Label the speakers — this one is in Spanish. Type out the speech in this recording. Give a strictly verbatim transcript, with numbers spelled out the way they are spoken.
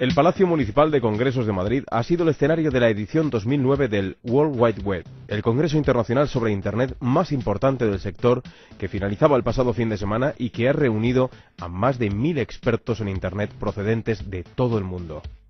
Speaker 1: El Palacio Municipal de Congresos de Madrid ha sido el escenario de la edición dos mil nueve del World Wide Web, el congreso internacional sobre Internet más importante del sector, que finalizaba el pasado fin de semana y que ha reunido a más de mil expertos en Internet procedentes de todo el mundo.